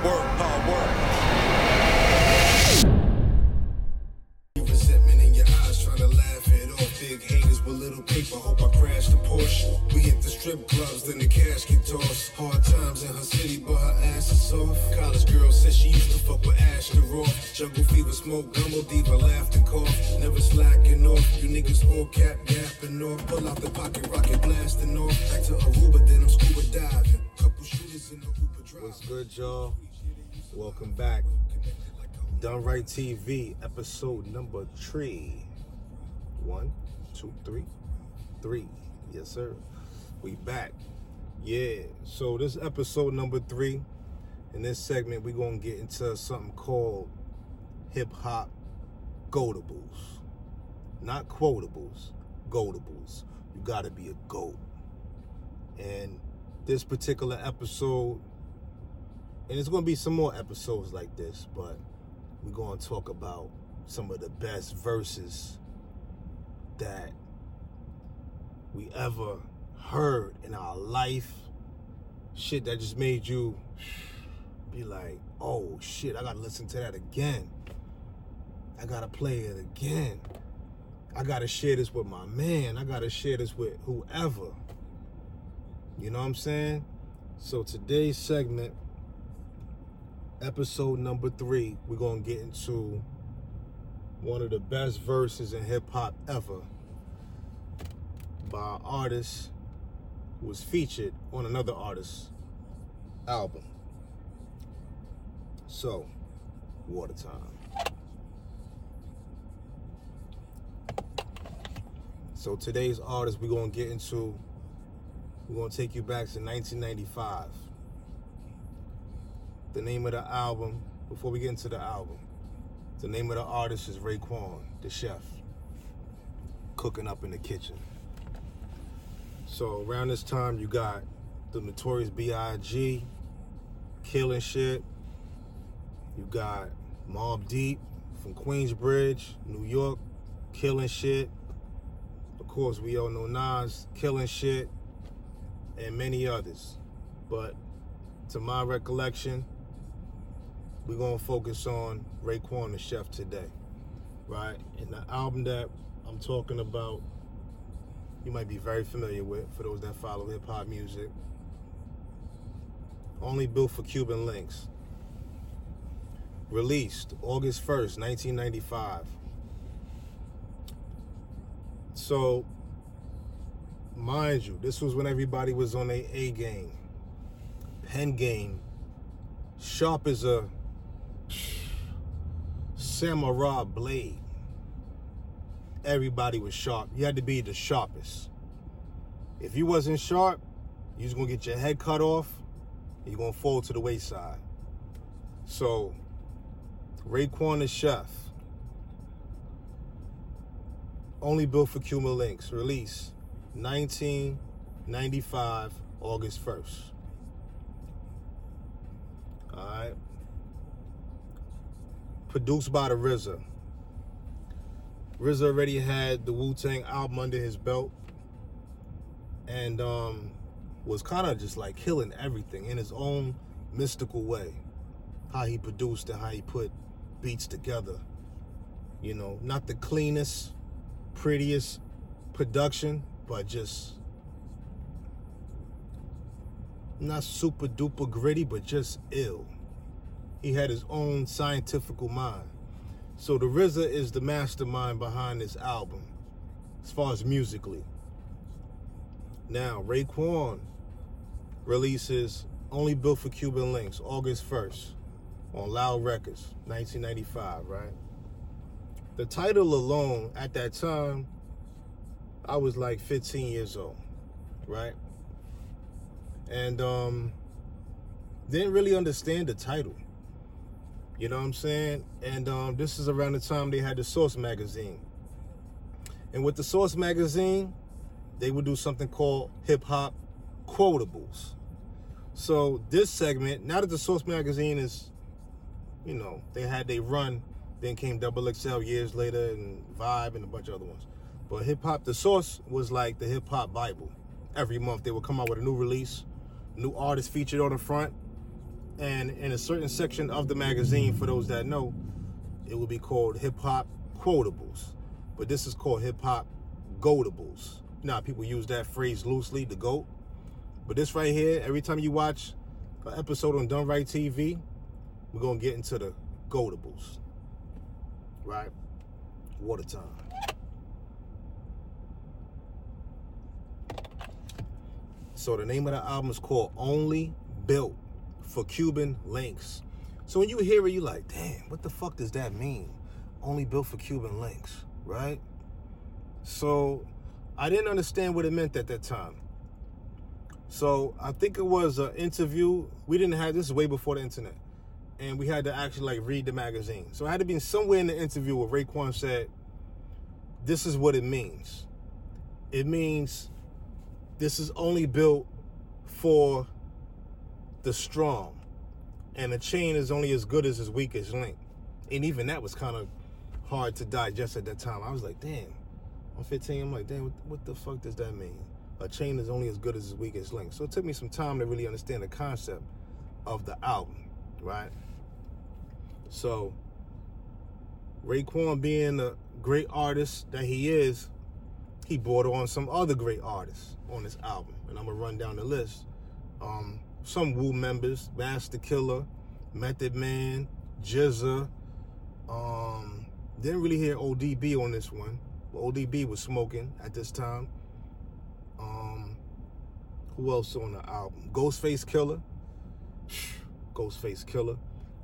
hard work. Resentment in your eyes, trying to laugh it off. Big haters with little paper, hope I crash the Porsche. We hit the strip clubs, then the cash get tossed. Hard times in her city, but her ass is soft. College girl said she used to fuck with Asher Roth. Jungle fever, smoke, gumbo diva, laughed and cough. Never slacking off, you niggas all cap gapping off. Pull out the pocket rocket, blasting off. Back to Aruba, then I'm scuba diving. Couple shooters in the Uber drive. What's good, y'all? Welcome back. Done Wright TV, episode number 3. 1, 2, 3. 3. Yes, sir. We back. Yeah. So this episode number 3. In this segment, we're going to get into something called hip-hop goatables. Not quotables. Goatables. You got to be a GOAT. And this particular episode, and it's going to be some more episodes like this, but we're going to talk about some of the best verses that we ever heard in our life. Shit that just made you be like, oh shit, I got to listen to that again. I got to play it again. I got to share this with my man. I got to share this with whoever. You know what I'm saying? So today's segment, episode number 3, we're going to get into one of the best verses in hip-hop ever by an artist who was featured on another artist's album. So, water time. So today's artist we're going to get into, we're going to take you back to 1995. The name of the album, before we get into the album, the name of the artist is Raekwon, the chef, cooking up in the kitchen. So around this time, you got the Notorious B.I.G. killing shit. You got Mobb Deep from Queensbridge, New York, killing shit. Of course, we all know Nas killing shit, and many others. But to my recollection, we're going to focus on Raekwon the Chef today, right? And the album that I'm talking about, you might be very familiar with, for those that follow hip-hop music. Only Built for Cuban Linx. Released August 1st, 1995. So, mind you, this was when everybody was on their A game. Pen game. Sharp as a samurai blade. Everybody was sharp. You had to be the sharpest. If you wasn't sharp, you was gonna get your head cut off and you're gonna fall to the wayside. So, Raekwon the Chef, Only Built for Cuban Linx, release 1995, August 1st. Alright. Produced by the RZA. RZA already had the Wu-Tang album under his belt and was kind of just like killing everything in his own mystical way. How he produced and how he put beats together. You know, not the cleanest, prettiest production, but just not super duper gritty, but just ill. He had his own scientific mind. So the RZA is the mastermind behind this album, as far as musically. Now, Raekwon releases Only Built for Cuban Linx, August 1st, on Loud Records, 1995, right? The title alone, at that time, I was like 15 years old, right? And didn't really understand the title. You know what I'm saying? And this is around the time they had the Source magazine. And with the Source magazine, they would do something called hip-hop quotables. So this segment, now that the Source magazine is, you know, they had their run, then came Double XL years later and Vibe and a bunch of other ones. But hip-hop, the Source was like the hip-hop Bible. Every month they would come out with a new release, new artist featured on the front, And in a certain section of the magazine, for those that know, it would be called hip-hop quotables. But this is called hip-hop goatables. Now, people use that phrase loosely, the GOAT. But this right here, every time you watch an episode on Done Wright TV, we're going to get into the goatables. Right? Water time. So the name of the album is called Only Built for Cuban Linx. So when you hear it, you're like, damn, what the fuck does that mean? Only built for Cuban Linx, right? So I didn't understand what it meant at that time. So I think it was an interview. We didn't have, this is way before the internet. And we had to actually like read the magazine. So I had to be somewhere in the interview where Raekwon said, this is what it means. It means this is only built for the strong. And a chain is only as good as its weakest link. And even that was kind of hard to digest at that time. I was like, damn. I'm 15, I'm like, damn, what the fuck does that mean? A chain is only as good as its weakest link. So it took me some time to really understand the concept of the album, right? So Raekwon, being a great artist that he is, he brought on some other great artists on this album. And I'm going to run down the list. Some Wu members, Master Killah, Method Man, Jizza. Didn't really hear ODB on this one. ODB was smoking at this time. Who else on the album? Ghostface Killah. Ghostface Killah.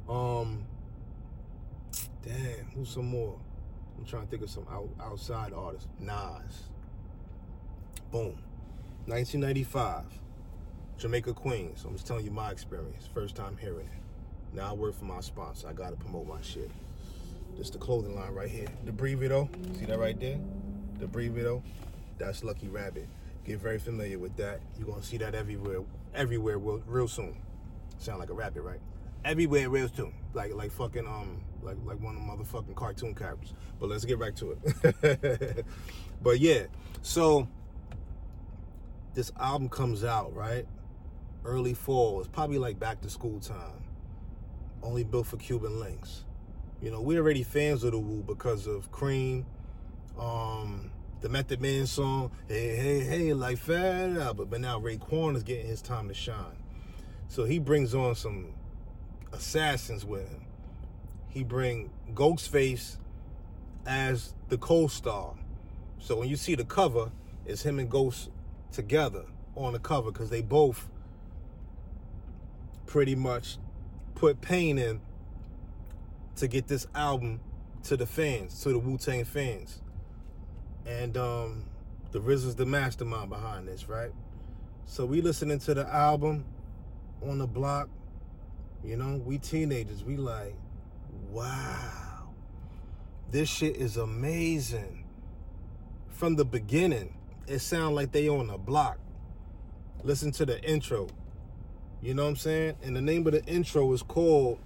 Damn, who's some more? I'm trying to think of some outside artists. Nas. Boom. 1995. Jamaica Queens. I'm just telling you my experience. First time hearing it. Now I work for my sponsor. I gotta promote my shit. This the clothing line right here. The Brevito. See that right there? The Brevito. That's Lucky Rabbit. Get very familiar with that. You're gonna see that everywhere real soon. Sound like a rabbit, right? Everywhere real soon. Like fucking like one of the motherfucking cartoon characters. But let's get back to it. But yeah, so this album comes out, right? Early fall. It's probably like back to school time. Only built for Cuban Linx. You know, we're already fans of the Wu because of Cream, the Method Man song, hey, like Fat Albert. But now Raekwon is getting his time to shine. So he brings on some assassins with him. He bring Ghostface as the co-star. So when you see the cover, it's him and Ghost together on the cover because they both pretty much put pain in to get this album to the fans, to the Wu-Tang fans. And the RZA's the mastermind behind this, right? So we listening to the album on the block, you know, we teenagers, we like, wow, this shit is amazing. From the beginning, it sound like they on the block. Listen to the intro. You know what I'm saying? And the name of the intro is called,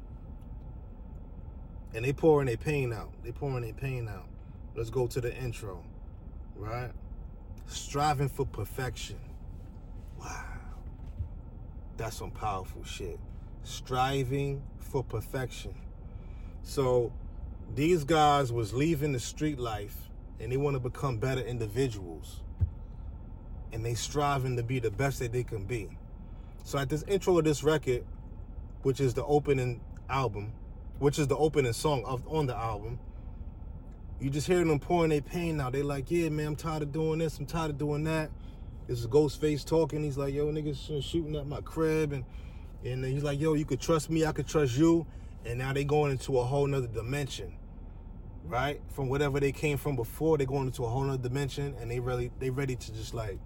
and they pouring their pain out. They pouring their pain out. Let's go to the intro, right? Striving for perfection. Wow. That's some powerful shit. Striving for perfection. So these guys was leaving the street life and they want to become better individuals. And they striving to be the best that they can be. So at this intro of this record, which is the opening album, which is the opening song on the album, you just hear them pouring their pain out. They like, yeah, man, I'm tired of doing this. I'm tired of doing that. This is Ghostface talking. He's like, yo, niggas shooting at my crib. And he's like, yo, you could trust me. I could trust you. And now they going into a whole nother dimension, right? From whatever they came from before, they going into a whole nother dimension. And they ready to just like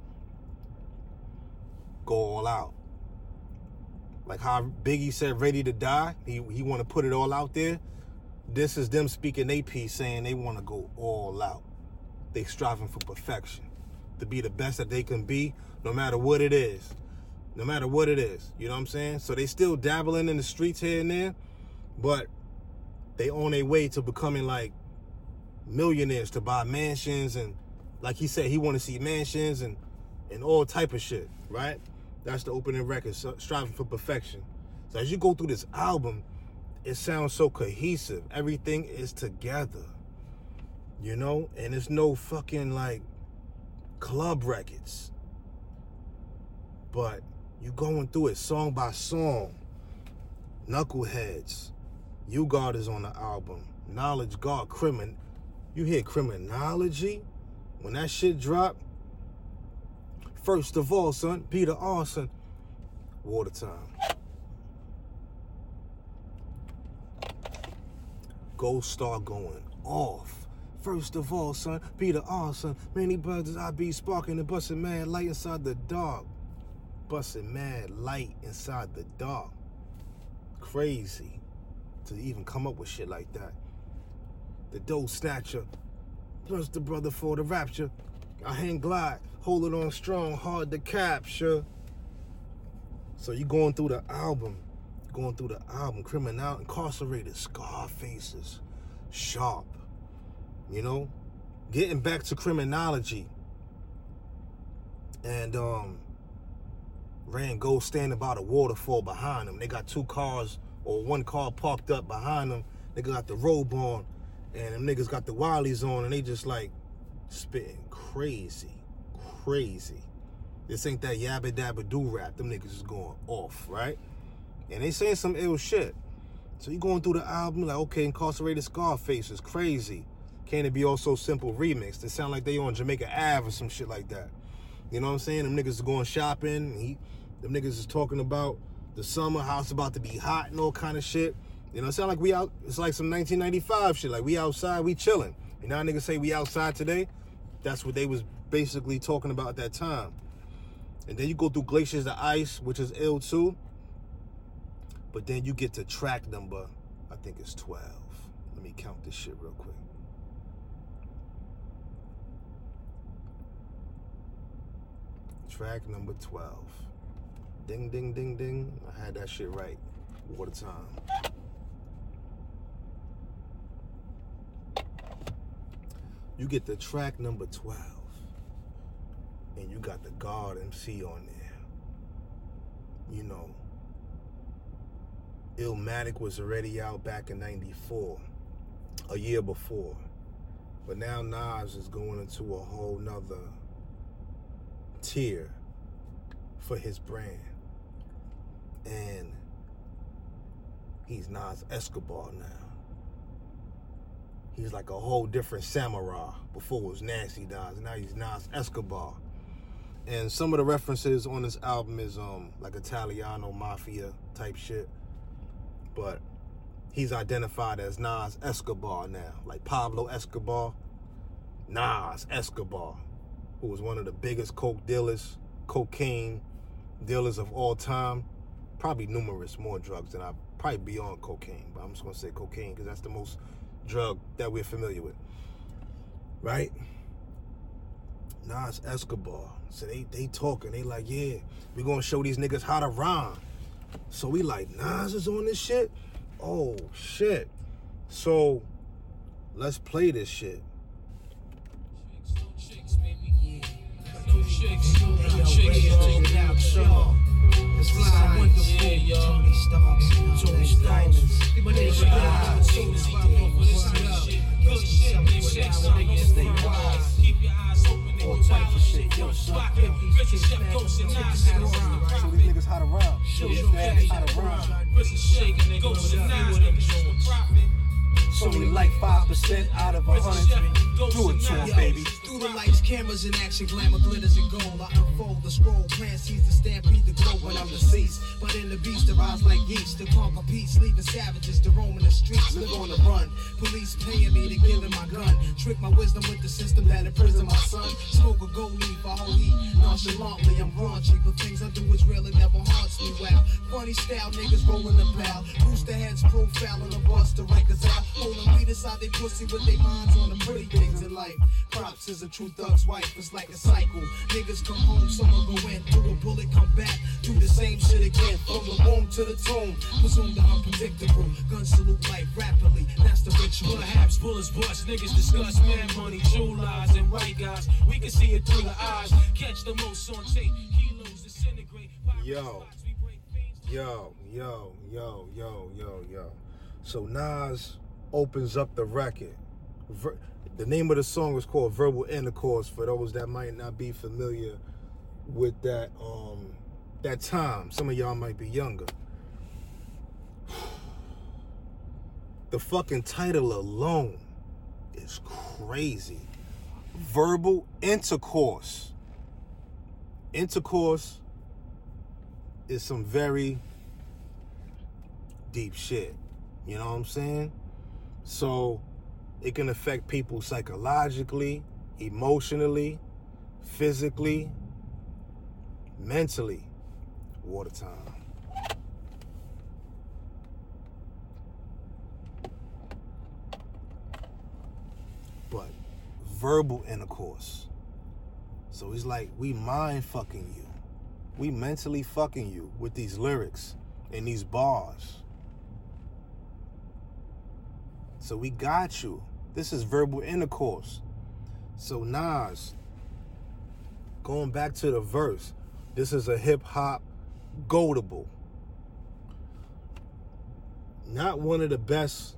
go all out. Like how Biggie said, ready to die. He want to put it all out there. This is them speaking their piece, saying they want to go all out. They striving for perfection, to be the best that they can be, no matter what it is. No matter what it is. You know what I'm saying? So they still dabbling in the streets here and there, but they on their way to becoming like millionaires, to buy mansions, and like he said, he want to see mansions and all type of shit, right? That's the opening record, so, striving for perfection. So as you go through this album, it sounds so cohesive. Everything is together, you know? And it's no fucking, like, club records. But you going through it song by song. Knuckleheads. You God is on the album. Knowledge God. You hear criminology? When that shit drop, first of all, son, Peter Arson. Water time. Ghost start going off. First of all, son, Peter Arson. Many brothers I be sparking and busting mad light inside the dark. Busting mad light inside the dark. Crazy to even come up with shit like that. The dough snatcher. Plus the brother for the rapture. I hang glide. Hold it on strong. Hard to capture. So you going through the album. Criminal, incarcerated, scar faces, sharp, you know, getting back to criminology, and Rand goes standing by the waterfall behind them. They got two cars or one car parked up behind them. They got the robe on, and them niggas got the Wiley's on, and they just like spitting crazy. This ain't that yabba dabba do rap. Them niggas is going off, right? And they saying some ill shit. So you going through the album like, okay, incarcerated Scarface is crazy. Can it be also simple remix? They sound like they on Jamaica Ave or some shit like that. You know what I'm saying? Them niggas is going shopping. Them niggas is talking about the summer, how it's about to be hot and all kind of shit. You know, it sound like we out, it's like some 1995 shit. Like we outside, we chilling. You know how niggas say we outside today? That's what they was basically talking about at that time. And then you go through Glaciers to Ice, which is ill too. But then you get to track number, I think it's 12. Let me count this shit real quick. Track number 12. Ding, ding, ding, ding. I had that shit right. Water time. You get the track number 12. And you got the God MC on there. You know. Illmatic was already out back in 94, a year before. But now Nas is going into a whole nother tier for his brand. And he's Nas Escobar now. He's like a whole different samurai. Before it was Nasty Nas, and now he's Nas Escobar. And some of the references on this album is like Italiano Mafia type shit. But he's identified as Nas Escobar now. Like Pablo Escobar, Nas Escobar, who was one of the biggest cocaine dealers of all time. Probably numerous more drugs than probably beyond cocaine. But I'm just going to say cocaine because that's the most drug that we're familiar with. Right? Nas Escobar. So they talking. They like, yeah, we're going to show these niggas how to rhyme. So we like, Nas is on this shit? Oh, shit. So, let's play this shit. Show these niggas how to rhyme. Show these niggas how to rhyme. So we like 5% out of 100. Do it to him, baby. Through the lights, cameras in action, glamour, glitters and gold. I unfold the scroll, plan sees the stampede the glow when I'm deceased. But in the beast, the rise like yeast to conquer peace, leaving savages to roam in the streets, live on the run. Police paying me to give him my gun. Trick my wisdom with the system that imprisoned my son. Smoke a gold leaf, I hold heat. Nonchalantly, I'm raunchy, but things I do is real and never haunts me. Wow, funny style, niggas rolling the pal. Rooster heads profiling the bust, the records out. Holding weed inside they pussy with their minds on the pretty things in life. Props is a true thug's wife, it's like a cycle. Niggas come home, someone go in, through a bullet, come back, do the same shit again. From the womb to the tomb, presume the unpredictable. Gun salute life rapidly, that's the ritual. Perhaps bullets bust, niggas discuss man money, true lies, and white guys. We can see it through the eyes, catch the most on tape, kilos disintegrate. Yo, Yo. So Nas opens up the record. The name of the song is called Verbal Intercourse, for those that might not be familiar with that time. Some of y'all might be younger. The fucking title alone is crazy. Verbal Intercourse. Intercourse is some very deep shit. You know what I'm saying? So it can affect people psychologically, emotionally, physically, mentally. Water time. But verbal intercourse. So he's like, we mind fucking you. We mentally fucking you with these lyrics and these bars. So we got you. This is verbal intercourse. So Nas, going back to the verse, this is a hip-hop goatable. Not one of the best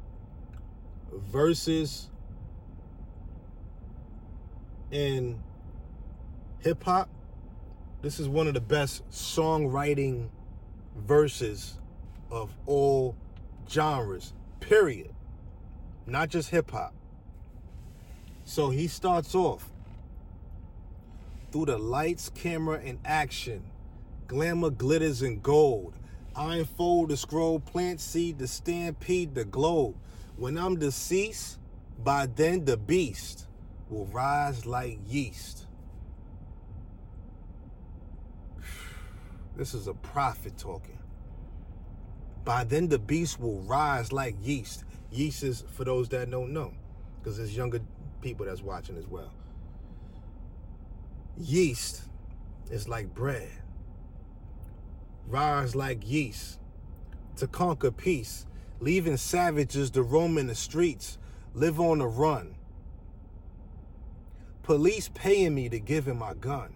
verses in hip-hop. This is one of the best songwriting verses of all genres, period. Not just hip-hop. So he starts off, through the lights, camera, and action, glamour, glitters, and gold, I unfold the scroll, plant seed, the stampede, the globe. When I'm deceased, by then the beast will rise like yeast. This is a prophet talking. By then the beast will rise like yeast. Yeast is, for those that don't know, because there's younger people that's watching as well. Yeast is like bread. Rise like yeast. To conquer peace. Leaving savages to roam in the streets. Live on the run. Police paying me to give him my gun.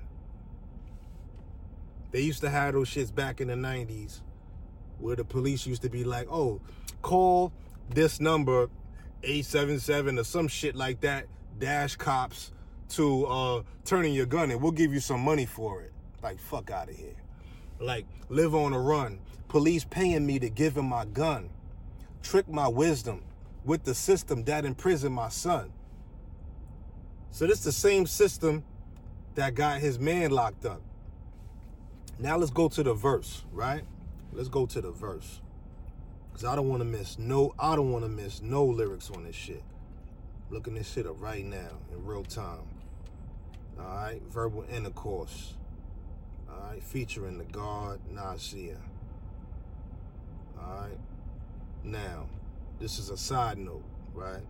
They used to have those shits back in the 90s where the police used to be like, oh, call this number 877 or some shit like that, dash cops to turn in your gun and we'll give you some money for it. Like, fuck out of here. Like, live on the run. Police paying me to give him my gun. Trick my wisdom with the system that imprisoned my son. So this is the same system that got his man locked up. Now let's go to the verse, right? Let's go to the verse. Cause I don't want to miss no lyrics on this shit. I'm looking this shit up right now in real time. All right, verbal intercourse. All right, featuring the God Nasir. All right. Now, this is a side note, right?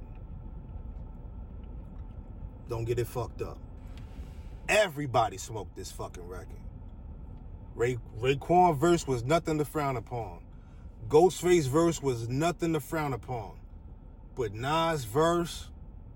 Don't get it fucked up. Everybody smoked this fucking record. Raekwon verse was nothing to frown upon. Ghostface verse was nothing to frown upon. But Nas verse,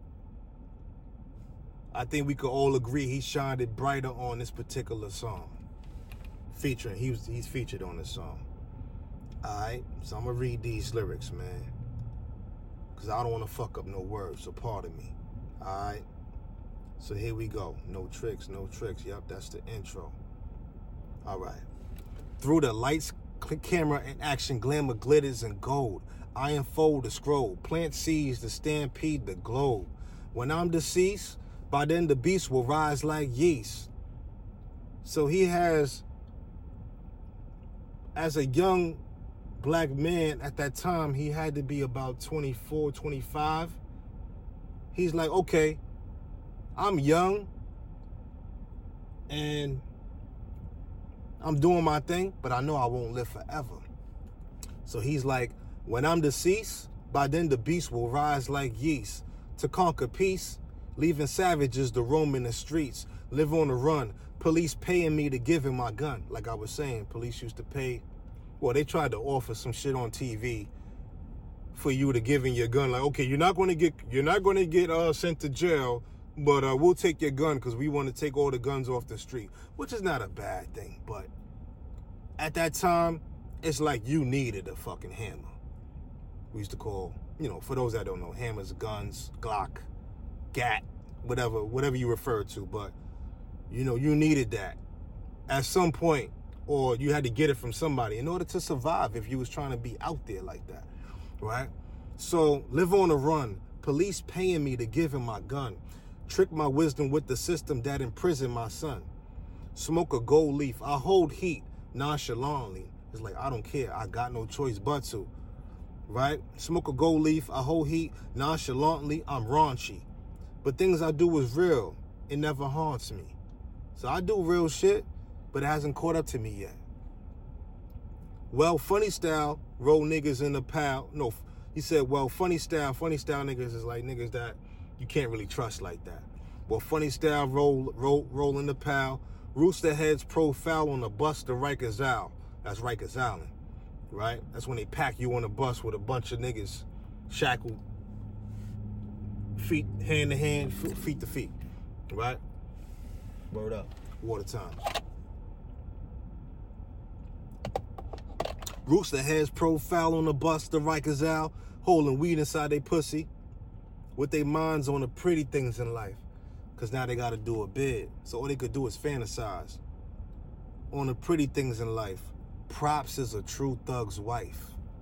I think we could all agree he shined it brighter on this particular song. Featuring, he's featured on this song. Alright, so I'm gonna read these lyrics, man. Cause I don't wanna fuck up no words, so pardon me. Alright. So here we go. No tricks, no tricks. Yep, that's the intro. Alright. Through the lights, camera, and action, glamour, glitters, and gold, I unfold the scroll, plant seeds, the stampede, the globe. When I'm deceased, by then the beast will rise like yeast. So he has, as a young black man at that time, he had to be about 24, 25. He's like, okay, I'm young and I'm doing my thing, but I know I won't live forever. So he's like, when I'm deceased, by then the beast will rise like yeast. To conquer peace, leaving savages to roam in the streets, live on the run. Police paying me to give him my gun. Like I was saying, police used to pay. Well, they tried to offer some shit on TV for you to give in your gun. Like, okay, you're not going to get sent to jail, but we'll take your gun because we want to take all the guns off the street, which is not a bad thing. But at that time, it's like you needed a fucking hammer. We used to call, for those that don't know, hammers, guns, Glock, Gat, whatever you refer to. But, you needed that at some point, or you had to get it from somebody in order to survive if you was trying to be out there like that, right? So, live on the run. Police paying me to give him my gun. Trick my wisdom with the system that imprisoned my son. Smoke a gold leaf. I hold heat nonchalantly. It's like, I don't care. I got no choice but to. Right? Smoke a gold leaf. I hold heat nonchalantly. I'm raunchy. But things I do is real. It never haunts me. So I do real shit, but it hasn't caught up to me yet. Well, funny style, roll niggas in the pal. No, he said, well, funny style niggas is like niggas that you can't really trust like that. Well, funny style, roll in the pal. Rooster heads profile on the bus to Rikers Island. That's Rikers Island, right? That's when they pack you on a bus with a bunch of niggas shackled, feet hand to hand, feet to feet, right? Word up. Water time. Rooster heads profile on the bus to Rikers Island, holding weed inside they pussy, with their minds on the pretty things in life. Because now they got to do a bid. So all they could do is fantasize on the pretty things in life. Props is a true thug's wife.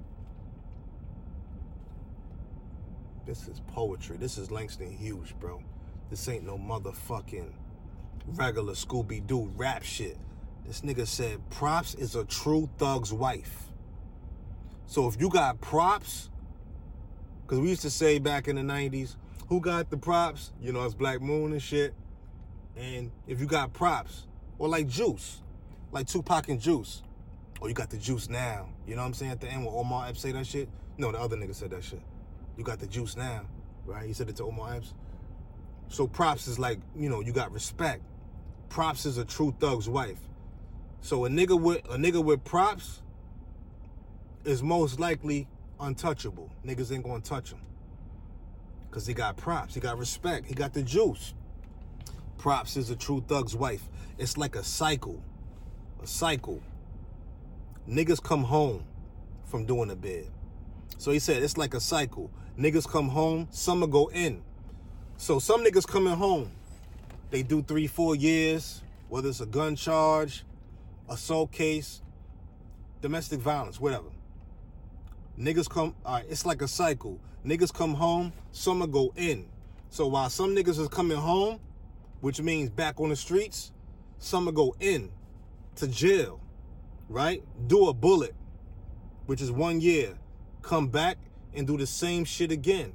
This is poetry. This is Langston Hughes, bro. This ain't no motherfucking regular Scooby-Doo rap shit. This nigga said props is a true thug's wife. So if you got props, because we used to say back in the 90s, who got the props? It's Black Moon and shit. And if you got props, or like Juice, like Tupac and Juice, or you got the juice now. You know what I'm saying? At the end when Omar Epps say that shit? No, the other nigga said that shit. You got the juice now, right? He said it to Omar Epps. So props is like, you got respect. Props is a true thug's wife. So a nigga with props is most likely untouchable. Niggas ain't gonna touch him. Because he got props, he got respect, he got the juice. Props is a true thug's wife. It's like a cycle. A cycle. Niggas come home from doing a bid. So he said it's like a cycle. Niggas come home, some will go in. So some niggas coming home, they do 3-4 years, whether it's a gun charge, assault case, domestic violence, whatever. Niggas come, all right, it's like a cycle. Niggas come home, some will go in. So while some niggas is coming home, which means back on the streets, some will go in to jail, right? Do a bullet, which is 1 year. Come back and do the same shit again.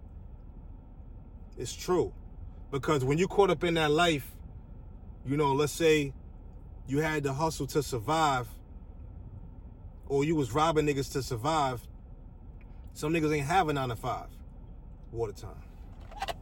It's true. Because when you caught up in that life, let's say you had to hustle to survive, or you was robbing niggas to survive, some niggas ain't have a 9 to 5. Water time.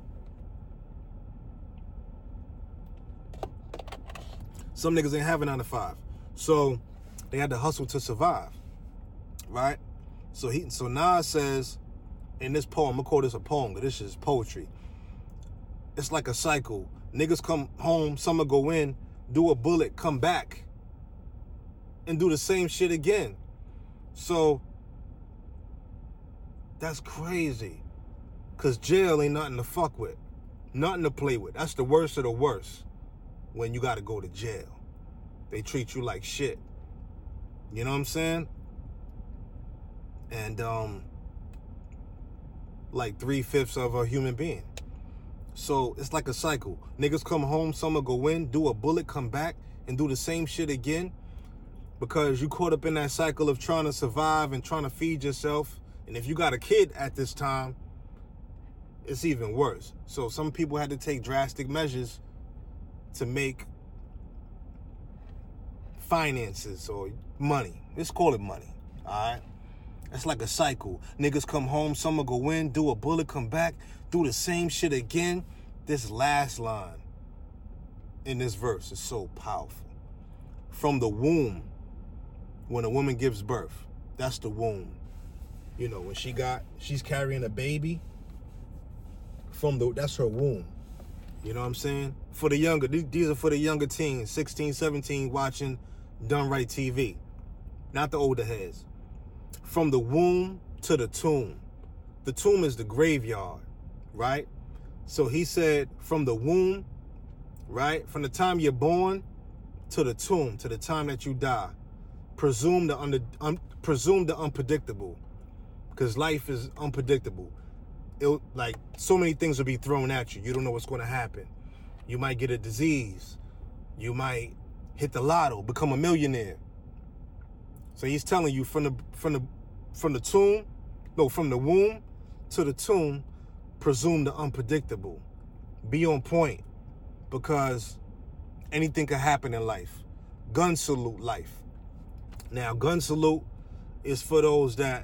Some niggas ain't have a 9 to 5. So they had to hustle to survive. Right? So Nas says in this poem, I'm gonna call this a poem, but this is poetry. It's like a cycle. Niggas come home, some will go in, do a bullet, come back, and do the same shit again. So that's crazy. Cause jail ain't nothing to fuck with. Nothing to play with. That's the worst of the worst when you gotta go to jail. They treat you like shit. You know what I'm saying? And like 3/5 of a human being. So it's like a cycle. Niggas come home, some will go in, do a bullet, come back, and do the same shit again. Because you caught up in that cycle of trying to survive and trying to feed yourself. And if you got a kid at this time, it's even worse. So some people had to take drastic measures to make finances or money. Let's call it money, all right? That's like a cycle. Niggas come home, some will go in, do a bullet, come back, do the same shit again. This last line in this verse is so powerful. From the womb, when a woman gives birth, that's the womb. When she's carrying a baby, that's her womb. You know what I'm saying? For the younger, these are for the younger teens, 16, 17, watching Done Wright TV. not the older heads. From the womb to the tomb. The tomb is the graveyard, right? So he said from the womb, right? From the time you're born to the tomb, to the time that you die. Presume the unpredictable, because life is unpredictable. Like, so many things will be thrown at you. You don't know what's going to happen. You might get a disease. You might hit the lotto, become a millionaire. So he's telling you from the womb to the tomb, presume the unpredictable. Be on point, because anything can happen in life. Gun salute life. Now, gun salute is for those that,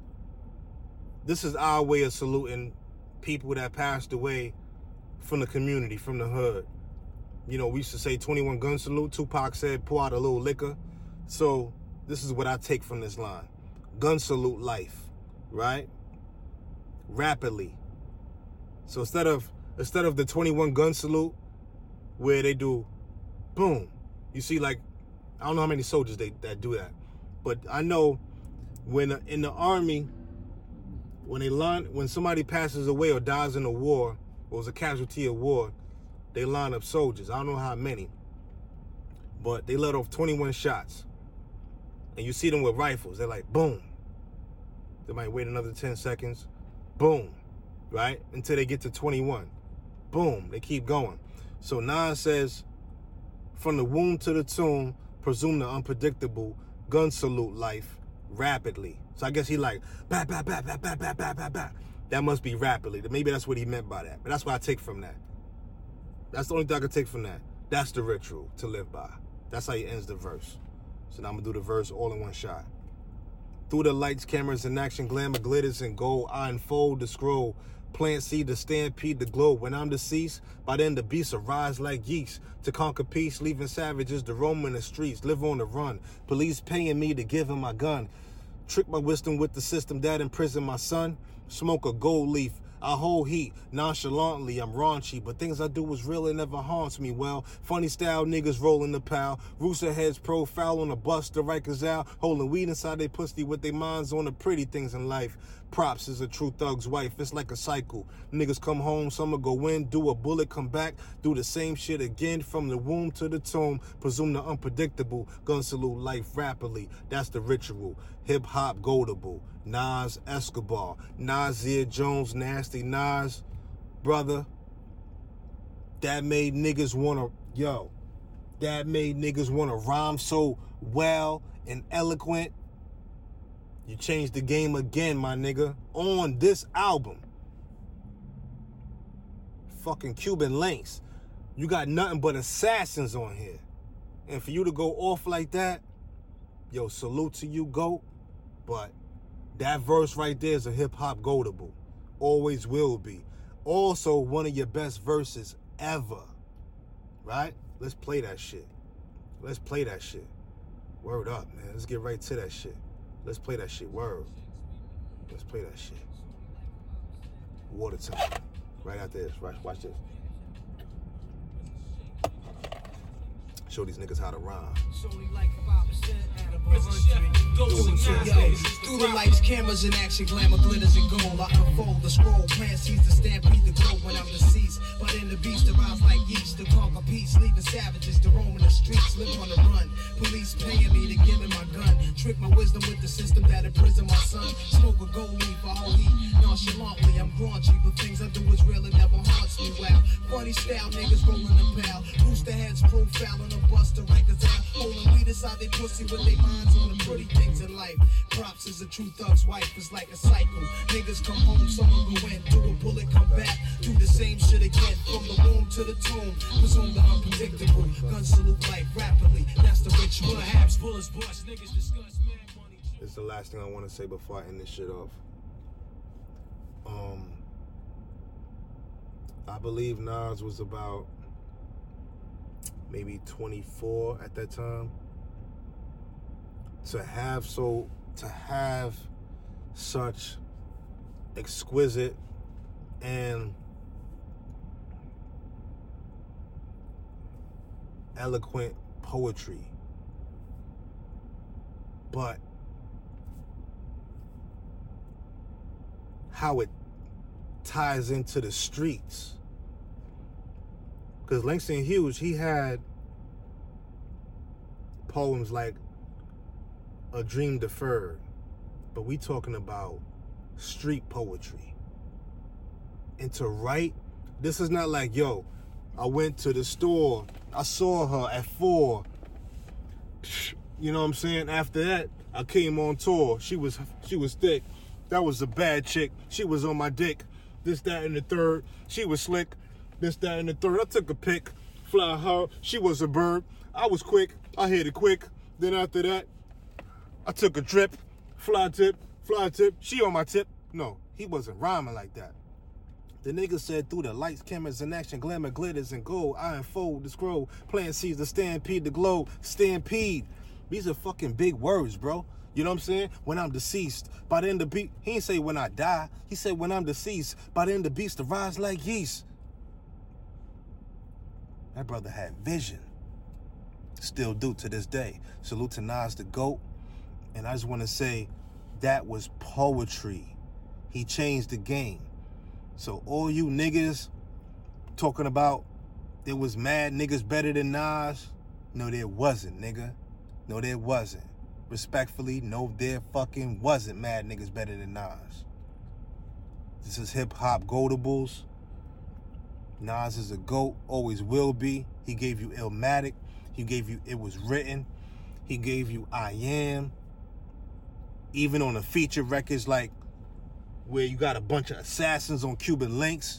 this is our way of saluting people that passed away from the community, from the hood. You know, we used to say 21 gun salute. Tupac said, pour out a little liquor. So this is what I take from this line. Gun salute life, right? Rapidly. So instead of the 21 gun salute, where they do boom, you see, like, I don't know how many soldiers that do that, but I know when in the army, when somebody passes away or dies in a war or is a casualty of war, they line up soldiers. I don't know how many, but they let off 21 shots, and you see them with rifles. They're like boom. They might wait another 10 seconds, boom, right, until they get to 21. Boom, they keep going. So Nas says, from the womb to the tomb, presume the unpredictable, gun salute life rapidly. So I guess he like, bah, bah, bah, bah, bah, bah, bah, bah, bah. That must be rapidly. Maybe that's what he meant by that. But that's what I take from that. That's the only thing I can take from that. That's the ritual to live by. That's how he ends the verse. So now I'm going to do the verse all in one shot. Through the lights, cameras, and action, glamour, glitters, and gold, I unfold the scroll. Plant seed, the stampede, the globe. When I'm deceased, by then the beasts arise like yeast to conquer peace, leaving savages to roam in the streets, live on the run. Police paying me to give him my gun. Trick my wisdom with the system that imprisoned my son. Smoke a gold leaf. I hold heat nonchalantly. I'm raunchy, but things I do is real and never haunts me. Well, funny style niggas rolling the pal. Rooster heads profile on the bus. The Rikers out holding weed inside they pussy with their minds on the pretty things in life. Props is a true thug's wife. It's like a cycle. Niggas come home, summer go in, do a bullet, come back, do the same shit again. From the womb to the tomb, presume the unpredictable. Gun salute life rapidly. That's the ritual. Hip hop goldable. Nas, Escobar, Nasir Jones, Nasty Nas, brother. That made niggas wanna rhyme so well and eloquent. You changed the game again, my nigga, on this album. Fucking Cuban Linx. You got nothing but assassins on here. And for you to go off like that, yo, salute to you, GOAT. But that verse right there is a hip-hop goatable. Always will be. Also, one of your best verses ever. Right? Let's play that shit. Let's play that shit. Word up, man. Let's get right to that shit. Let's play that shit. Word. Let's play that shit. Water time. Right after this. Right? Watch this. Show these niggas how to rhyme. Through the lights, cameras, and action, glamour, glitters, and gold. I unfold the scroll, plant seeds, the stampede, the globe when I'm deceased. But in the beast, arise like yeast, to conquer peace, leaving savages to roam in the streets, live on the run. Police paying me to give him my gun. Trick my wisdom with the system that imprisoned my son. Smoke a gold leaf, I hold heat nonchalantly. I'm raunchy, but things I do is real and never haunts me. Wow, funny style niggas rolling the pal. Rooster heads profile on the bus, the Rikers out holding weed inside they pussy with their minds on the pretty things in life. Props is a true thug's wife. It's like a cycle. Niggas come home, someone go in, do a bullet, come back, do the same shit again. From the womb to the tomb, presume the unpredictable. Gun salute life rapidly. That's the ritual. Perhaps bullets bust. Niggas discuss man money. This is the last thing I want to say before I end this shit off. I believe Nas was about maybe 24 at that time. To have such exquisite and eloquent poetry, but how it ties into the streets. Because Linx and Hughes, he had poems like A Dream Deferred, but we talking about street poetry. And to write, this is not like, yo, I went to the store, I saw her at 4. You know what I'm saying? After that, I came on tour. She was thick. That was a bad chick. She was on my dick. This, that, and the third. She was slick. This, that, and the third. I took a pic. Fly her. She was a bird. I was quick. I hit it quick. Then after that, I took a trip. Fly tip. She on my tip. No, he wasn't rhyming like that. The nigga said, through the lights, cameras, and action, glamour, glitters, and gold, I unfold the scroll. Plant seeds to stampede the globe. Stampede. These are fucking big words, bro. You know what I'm saying? When I'm deceased, by the end of he ain't say when I die. He said when I'm deceased, by the end of beast to rise like yeast. That brother had vision. Still do to this day. Salute to Nas the GOAT. And I just want to say, that was poetry. He changed the game. So all you niggas talking about there was mad niggas better than Nas, no there wasn't, nigga. No there wasn't. Respectfully, no there fucking wasn't mad niggas better than Nas. This is hip-hop goatables. Nas is a GOAT, always will be. He gave you Illmatic. He gave you It Was Written. He gave you I Am. Even on the feature records like where you got a bunch of assassins on Cuban Linx.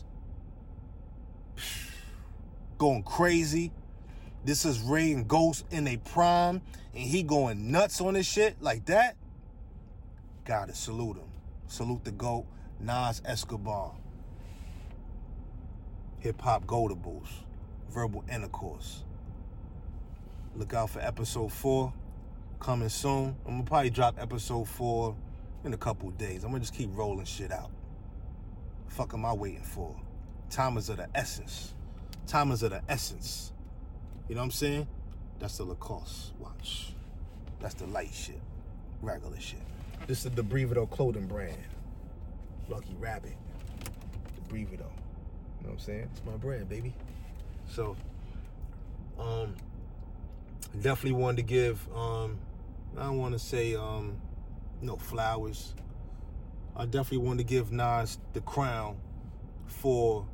Going crazy. This is Ray and Ghost in their prime, and he going nuts on this shit like that. Gotta salute him. Salute the GOAT, Nas Escobar. Hip-hop goatables. Verbal Intercourse. Look out for episode 4. Coming soon. I'm gonna probably drop episode 4 in a couple days. I'm gonna just keep rolling shit out. Fuck am I waiting for? Time is of the essence. Time is of the essence. You know what I'm saying? That's the Lacoste watch. That's the light shit. Regular shit. This is the Brevido clothing brand. Lucky Rabbit. The Brevido. You know what I'm saying? It's my brand, baby. So, definitely wanted to give, I don't want to say, no flowers. I definitely wanted to give Nas the crown for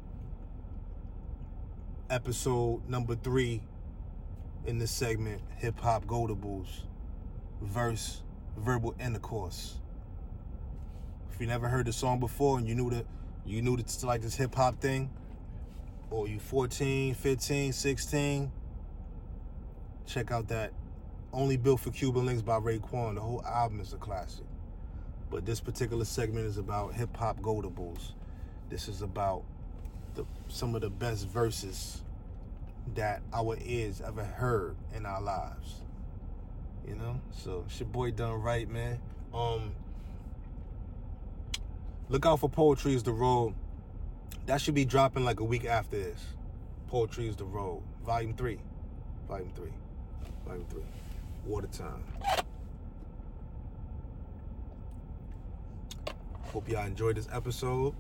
episode number 3 in this segment, Hip Hop Goatables verse Verbal Intercourse. If you never heard the song before and you knew that it's like this hip hop thing, or you 14, 15, 16, check out that Only Built for Cuban Linx by Raekwon. The whole album is a classic. But this particular segment is about hip-hop goatables. This is about some of the best verses that our ears ever heard in our lives. You know? So, it's your boy Done Wright, man. Look out for Poetry is the Road. That should be dropping like a week after this. Poetry is the Road. Volume 3. Water time. Hope y'all enjoyed this episode.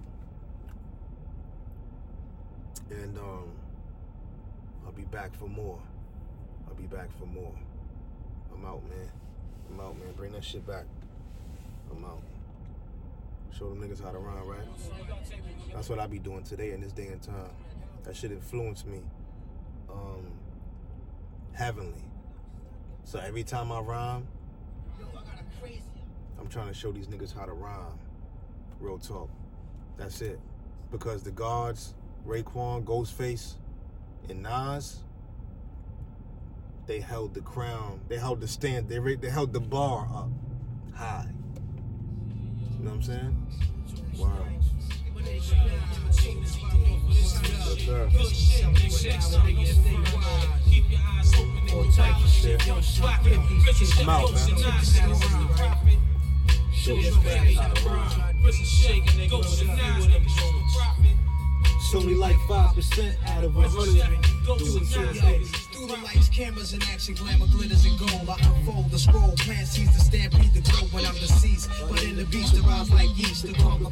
And I'll be back for more. I'm out, man. Bring that shit back. I'm out. Show them niggas how to rhyme, right? That's what I be doing today in this day and time. That shit influenced me heavenly. So every time I rhyme, I'm trying to show these niggas how to rhyme. Real talk. That's it. Because the guards, Raekwon, Ghostface, and Nas, they held the crown. They held the stand. They held the bar up high. You know what I'm saying? Wow. Yes, sir. All types of shit. I'm out, man. It's only like 5% out of 100. through the lights, cameras in action, glamour glitters and gold. I unfold the scroll, plan sees the stampede the globe when I'm deceased. But in the beast, I rise like yeast to conquer